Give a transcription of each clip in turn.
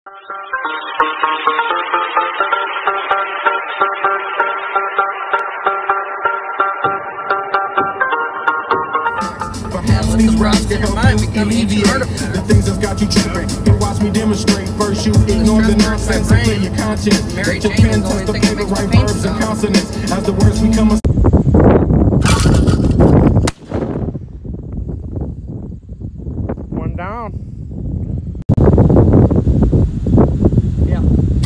These rocks get her mind become alleviate the things that's got you tripping. Here, watch me demonstrate. First, you ignore the nonsense and clear your conscience. Let your pen test the paper, right verbs and consonants. As the words become a one down. Yeah.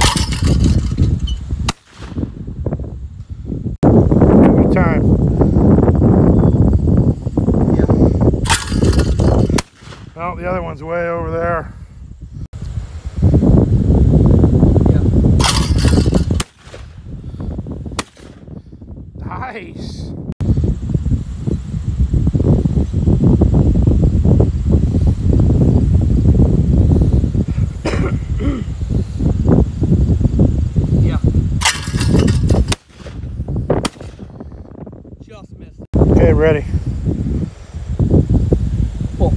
Every time. Oh, the other one's way over there. Yeah. Nice. Yeah. Just missed. Okay, ready. Pull.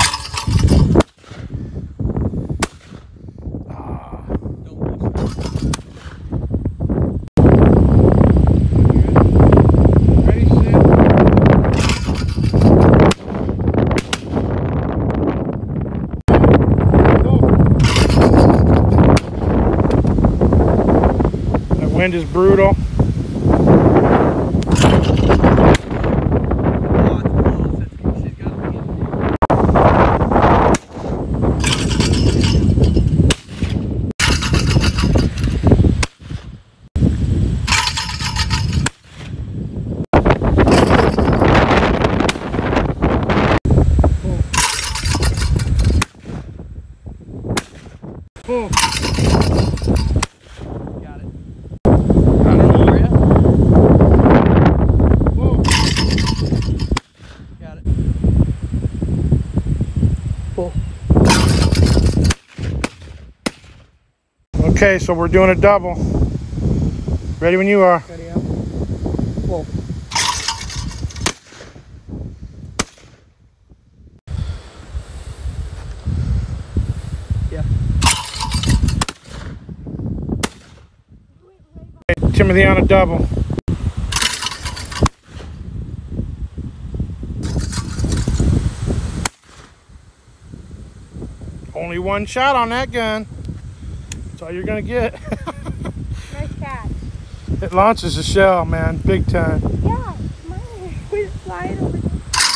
Wind is brutal. Boom. Got it. Got it. Pull. Okay, so we're doing a double. Ready when you are. Ready out. Pull. Yeah. Timothy on a double. Only one shot on that gun. That's all you're gonna get. Nice catch. It launches a shell, man, big time. Yeah, mine. We flying over there.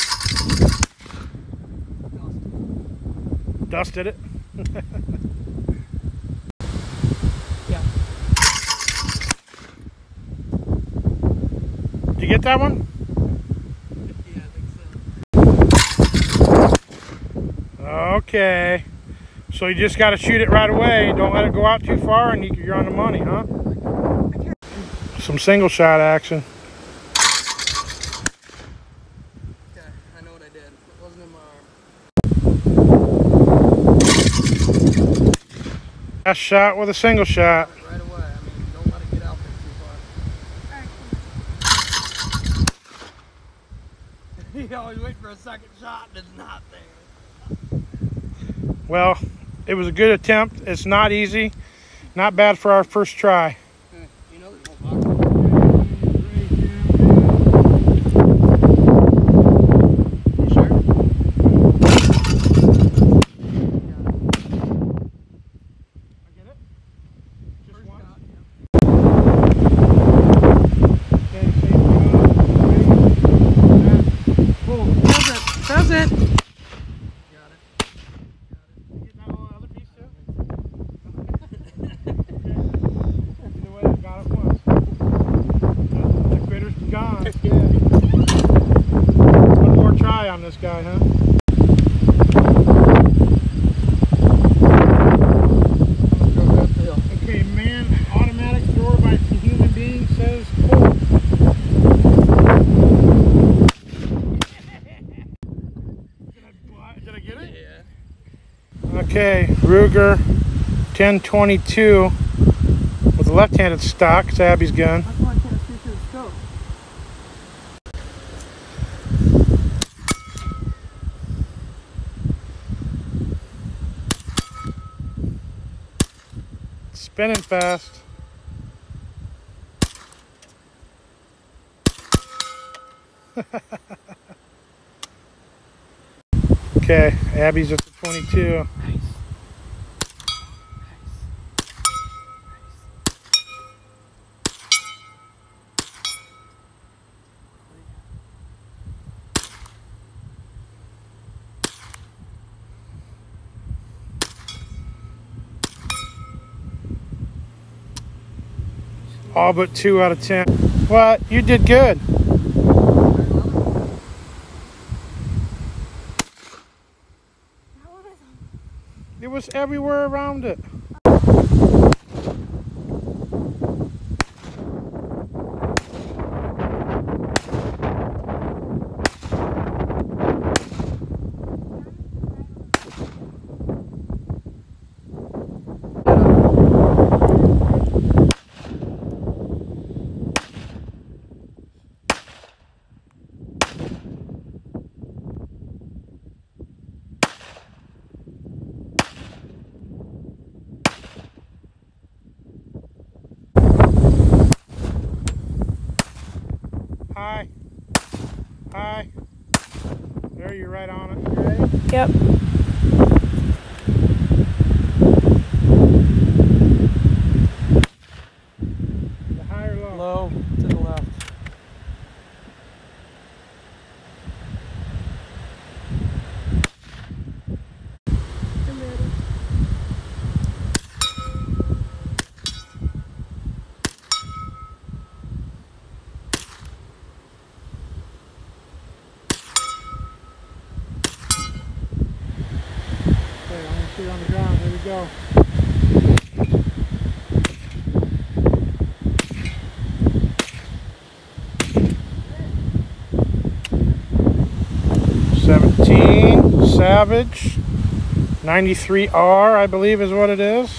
Dusted it. Yeah. Did you get that one? Yeah, I think so. Okay. So you just got to shoot it right away. Don't let it go out too far, and you're on the money, huh? Some single shot action. Okay, I know what I did. It wasn't in my arm. Last shot with a single shot. Right away. I mean, don't let it get out there too far. You always wait for a second shot and it's not there. Well, it was a good attempt. It's not easy. Not bad for our first try. You know there's no box. You sure? I get it? Just First one? shot, yeah. Okay, safety. Pull. Does it? Does it? Got it. Get that on the other piece too? Either way, I got it once. The critter's gone. One more try on this guy, huh? Okay, man, automatic thrower by human being says pull. Did I get it? Yeah. Okay, Ruger 1022 with a left-handed stock. It's Abby's gun. That's why I can't see through the scope. Spinning fast. Okay, Abby's at the 22. Nice. All but 2 out of 10. What? You did good. It was everywhere around it. Hi. Hi. There, you're right on it. You ready? Yep. The high or low? Low to the left. I'm ready. Okay, I'm gonna see on the ground. Here we go. $17 Savage 93R, I believe is what it is.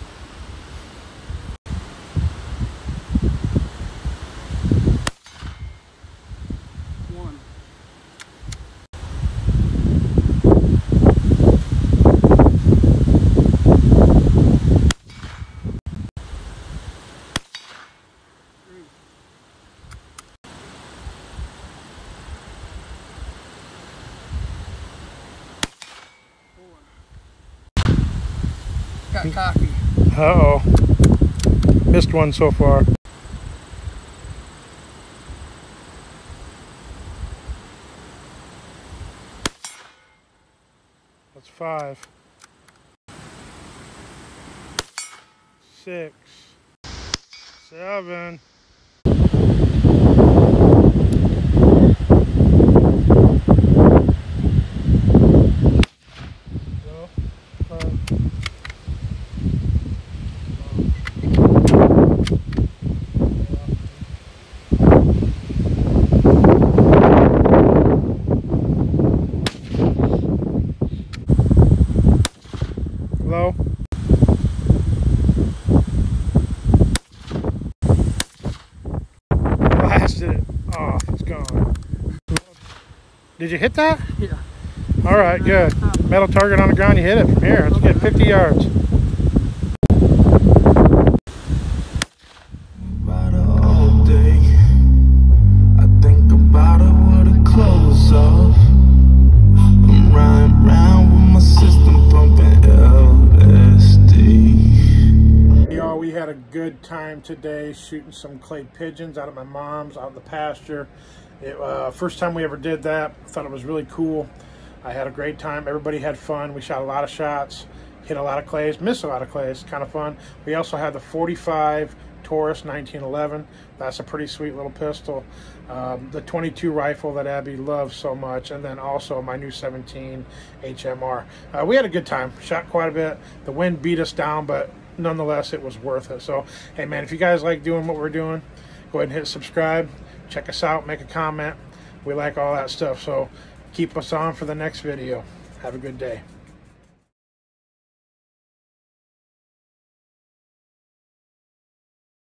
One. Got cocky. Uh-oh. Missed one so far. That's 5. 6. 7. Go. 5. Low. Blasted it off. It's gone. Did you hit that? Yeah. All right, good. Metal target on the ground. You hit it from here. Let's get 50 yards. About her all day. I think about her with her clothes off. I'm riding round with my system pumping LSD. Y'all, we had a good time today shooting some clay pigeons out of my mom's, out in the pasture. First time we ever did that. I thought it was really cool. I had a great time. Everybody had fun. We shot a lot of shots, hit a lot of clays, missed a lot of clays. Kind of fun. We also had the 45 Taurus 1911. That's a pretty sweet little pistol. The 22 rifle that Abby loves so much, and then also my new 17 HMR. We had a good time. Shot quite a bit. The wind beat us down, but nonetheless, it was worth it. So, hey man, if you guys like doing what we're doing, go ahead and hit subscribe. Check us out. Make a comment. We like all that stuff. So keep us on for the next video. Have a good day.